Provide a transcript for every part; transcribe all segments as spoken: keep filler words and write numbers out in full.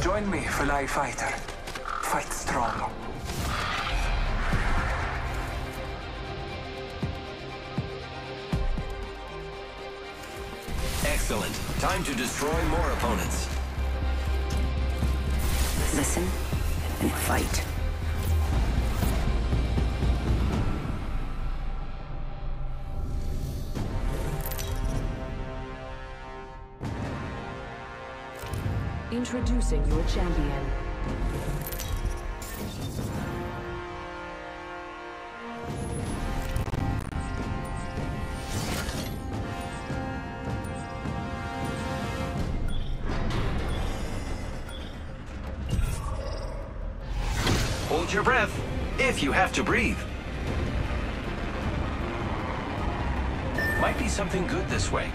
Join me, Fly Fighter. Fight strong. Excellent. Time to destroy more opponents. Listen and fight. Introducing your champion. Hold your breath, if you have to breathe. Might be something good this way.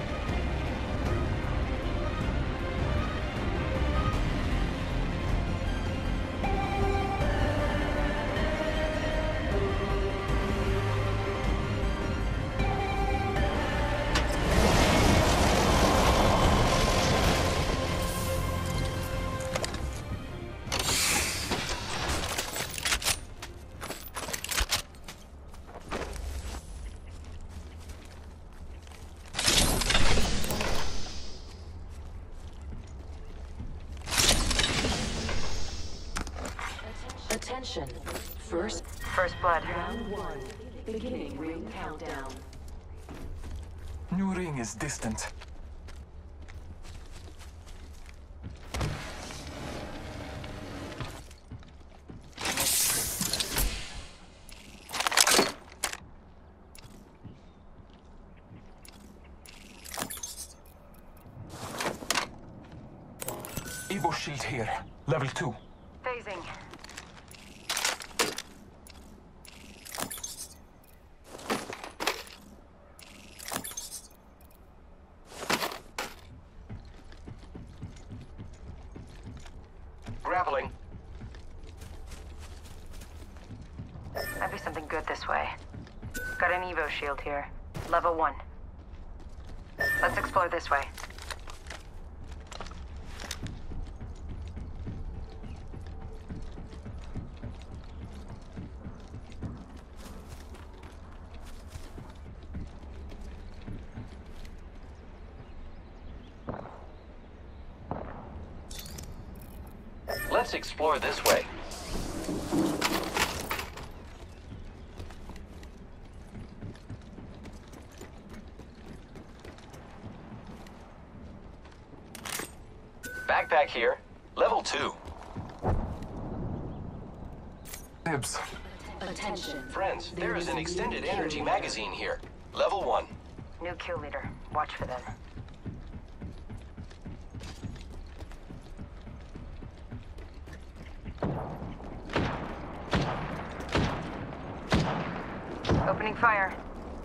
Attention. First, First blood. round one. Beginning ring countdown. New ring is distant. Evo shield here. Level two. Phasing. Grappling. Might be something good this way. Got an Evo shield here. Level one. Let's explore this way. Let's explore this way. Backpack here. Level two. Nibs. Attention. Friends, there is an extended energy magazine here. Level one. New kill leader. Watch for them. Opening fire.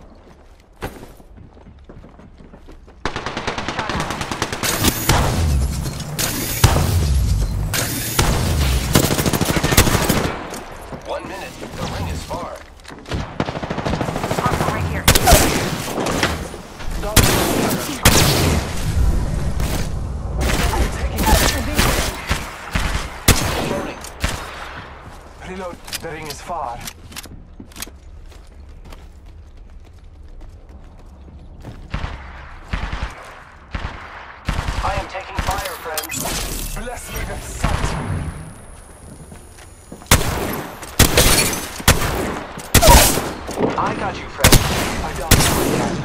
Shot at. One minute. The ring is far. Hostile right here. Loading. Reload. The ring is far. I am taking fire, friends. Bless me with sight. I got you, friend. I don't know.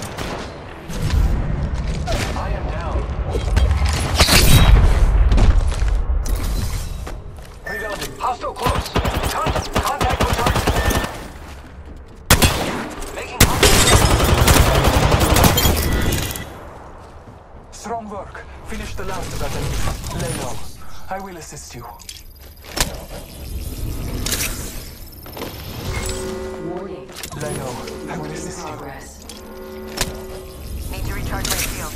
I am down. Reloading. Hostile close. Con contact with target. Making contact. Strong work. Finish the last of that enemy. Lay low. I will assist you. Warning. Lay low. I will assist you. Progress. Need to recharge my shield.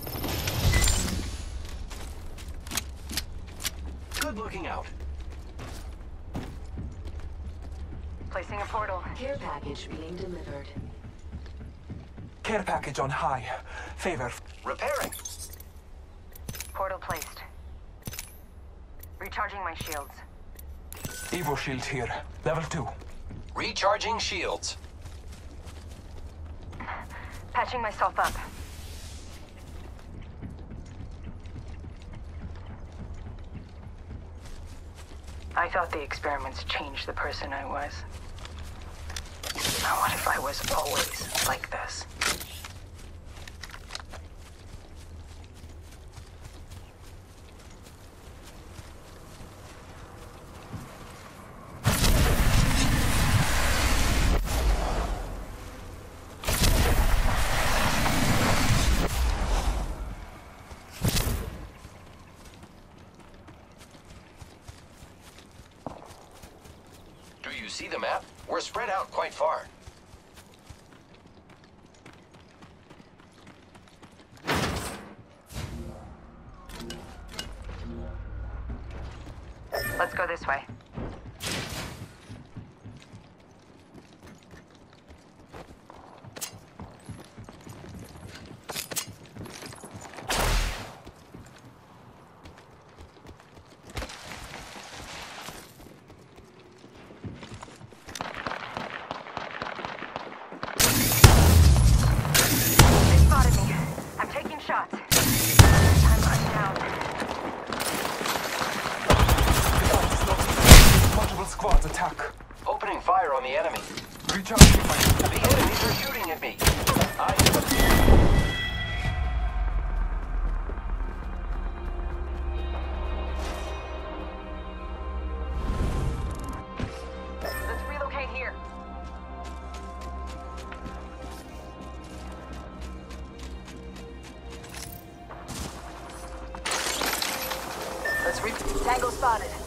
Good looking out. Placing a portal. Care package being delivered. Care package on high. Favor. Repairing. Portal placed. Recharging my shields. Evo shield here. Level two. Recharging shields. Patching myself up. I thought the experiments changed the person I was. Now what if I was always like this? Do you see the map? We're spread out quite far. Let's go this way. They spotted me. I'm taking shots. I'm, I'm down. Multiple squads attack. Opening fire on the enemy. Recharging my shield. The enemies are shooting at me. I... Let's relocate here. Let's re- Tango spotted.